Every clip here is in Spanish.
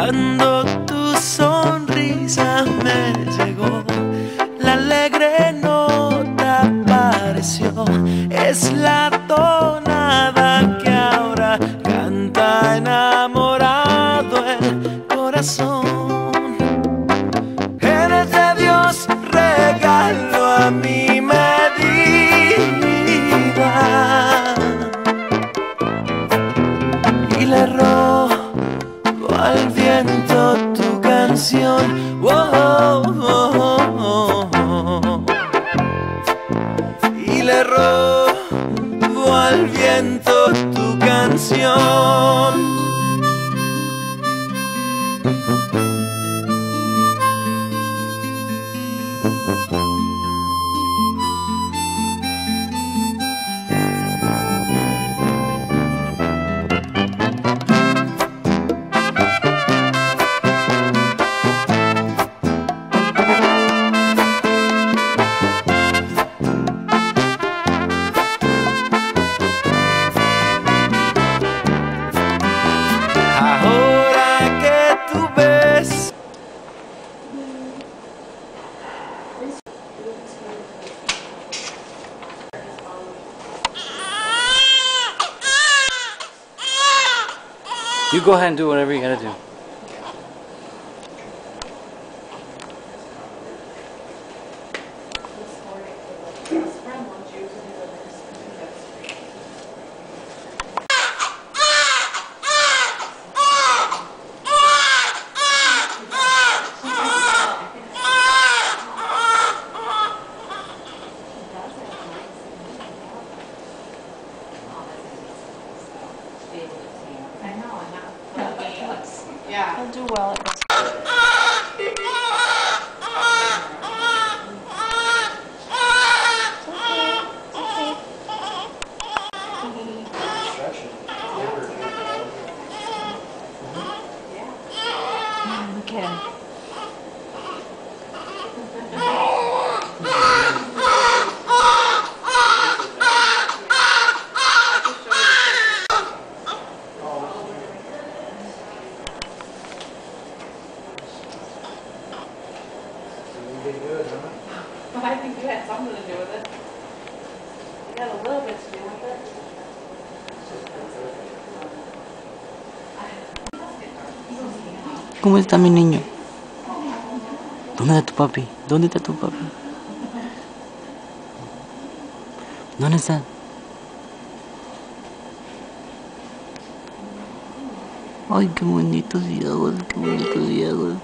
Cuando tu sonrisa me llegó, la alegre nota apareció. Es la tonada que ahora canta enamorado el corazón. Eres de Dios, regalo a mi medida, y le robo al viento tu canción. Oh, oh, oh, oh. Y le robo al viento tu canción. You go ahead and do whatever you gotta do. Yeah. He'll do well at this. Look at him. I think you had something to do with it. You had a little bit to do with it. ¿Cómo está mi niño? ¿Dónde está tu papi? ¿Dónde está tu papi? ¿Dónde está? Ay, qué bonitos ojos, qué bonitos ojos.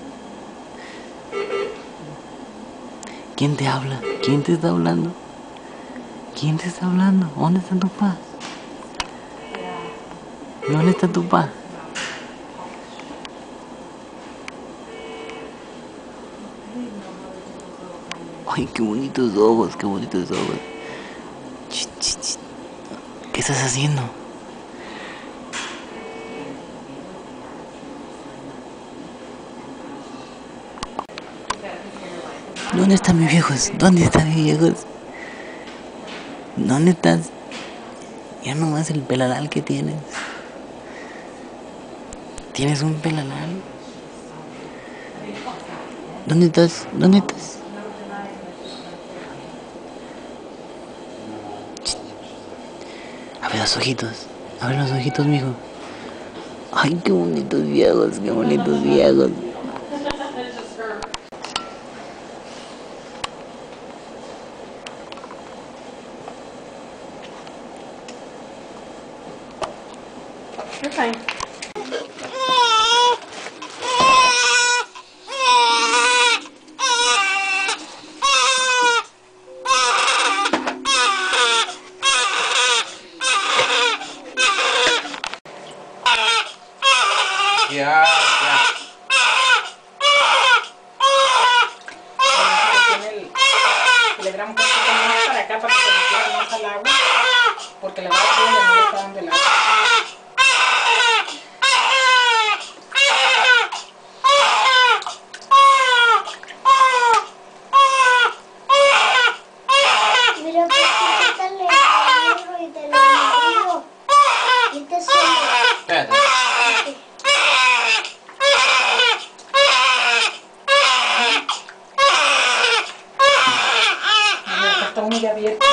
¿Quién te habla? ¿Quién te está hablando? ¿Quién te está hablando? ¿Dónde está tu papá? ¿Dónde está tu papá? Ay, qué bonitos ojos, qué bonitos ojos. Ch, ch, ch. ¿Qué estás haciendo? ¿Dónde están mis viejos? ¿Dónde están mis viejos? ¿Dónde estás? Ya nomás el pelalal que tienes. ¿Tienes un pelalal? ¿Dónde estás? ¿Dónde estás? Abre los ojitos. Abre los ojitos, mijo. Ay, qué bonitos viejos, qué bonitos viejos. You're fine. Ya. Le damos un poquito más para acá para que se metiera más al agua, porque la verdad que no le está dando el agua. Mira, pues quítale el libro y te lo digo. Y te suena. Espérate. está muy abierto.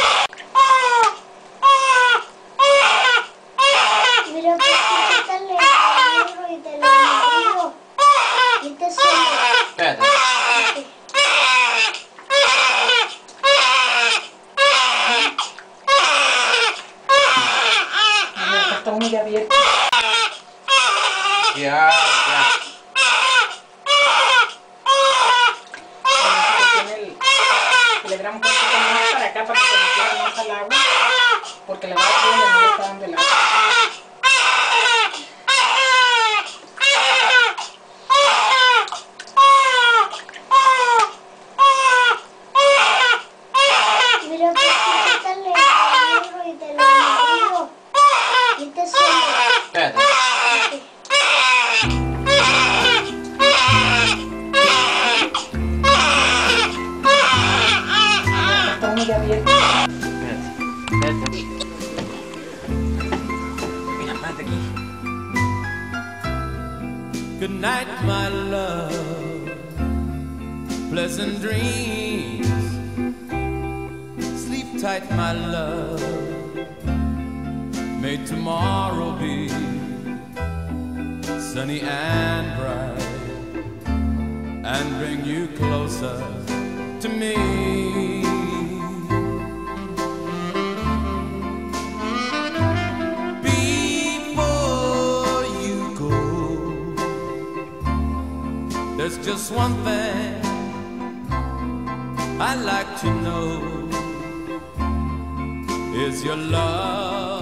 Mira, pues quítale el libro y te lo digo. Quíteselo. Espérate. Mira, está muy abierto. Ya. Le damos un poquito más para acá para que se metiera más al agua, porque le va a dar no le está dando el agua. Mira, pues quítale el libro y te lo digo. Quíteselo. Espérate. Está muy abierto. Espérate. Mira, párate aquí. Good night, my love. Pleasant dreams. Sleep tight, my love. May tomorrow be sunny and bright, and bring you closer to me. Before you go, there's just one thing I'd like to know. Is your love